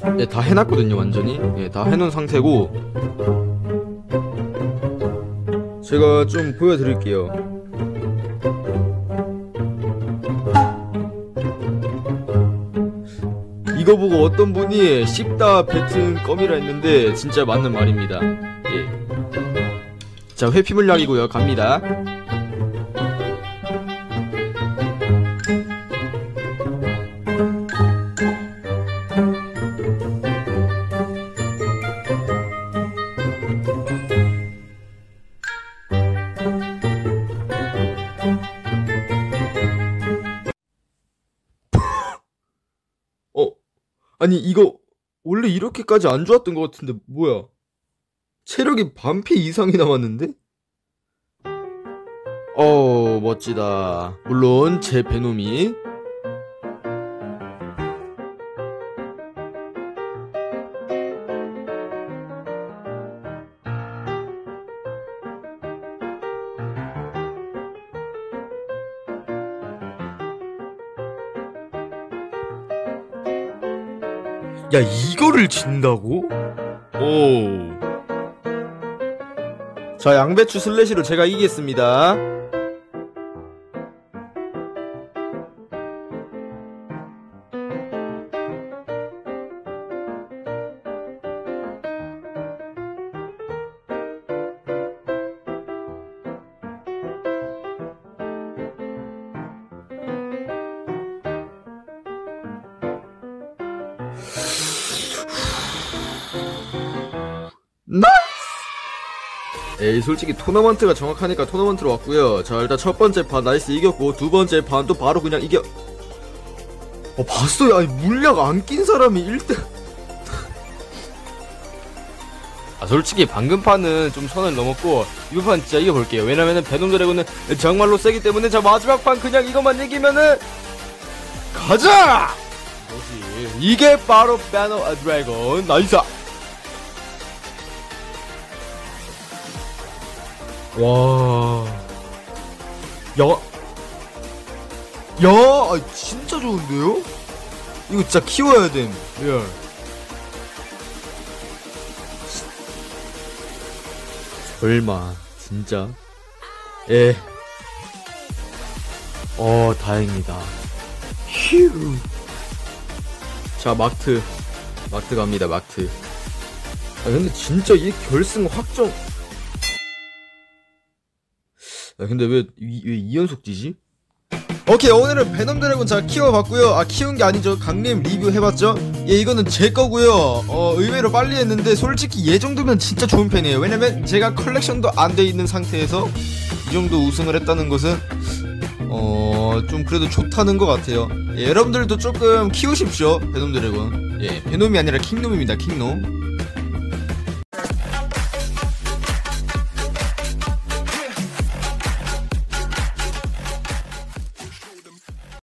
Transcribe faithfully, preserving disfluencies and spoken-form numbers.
예, 다 해놨거든요 완전히. 예, 다 해놓은 상태고 제가 좀 보여드릴게요. 이거 보고 어떤 분이 씹다 뱉은 껌이라 했는데 진짜 맞는 말입니다. 예. 자, 회피 물약이고요. 갑니다. 어, 아니 이거 원래 이렇게까지 안 좋았던 것 같은데 뭐야? 체력이 반피 이상이 남았는데? 어, 멋지다. 물론 제 베놈이 야, 이거를 진다고? 오. 자, 양배추 슬래시로 제가 이기겠습니다. 나이스! 에이, 솔직히 토너먼트가 정확하니까 토너먼트로 왔고요. 자, 일단 첫 번째 판 나이스 이겼고, 두 번째 판도 바로 그냥 이겨. 어, 봤어요. 아니, 물약 안 낀 사람이 일 등. 아, 솔직히 방금 판은 좀 선을 넘었고, 이번 판 진짜 이겨볼게요. 왜냐면은 베놈 드래곤은 정말로 세기 때문에. 자, 마지막 판 그냥 이것만 이기면은 가자! 뭐지? 이게 바로 베놈 드래곤. 나이스! 와, 야, 야, 아, 진짜 좋은데요? 이거 진짜 키워야 됨, 리얼. 설마, 진짜? 예. 어, 다행이다. 휴. 자, 막트. 막트 갑니다, 막트. 아, 근데 진짜 이 결승 확정. 야, 근데 왜, 왜 이 연속 지지? 오케이, 오늘은 베놈 드래곤 잘 키워봤고요. 아, 키운 게 아니죠. 강림 리뷰 해봤죠? 예, 이거는 제 거고요. 어, 의외로 빨리 했는데 솔직히 얘 정도면 진짜 좋은 편이에요. 왜냐면 제가 컬렉션도 안 돼 있는 상태에서 이 정도 우승을 했다는 것은 어, 좀 그래도 좋다는 것 같아요. 예, 여러분들도 조금 키우십시오, 베놈 드래곤. 예, 베놈이 아니라 킹놈입니다, 킹놈.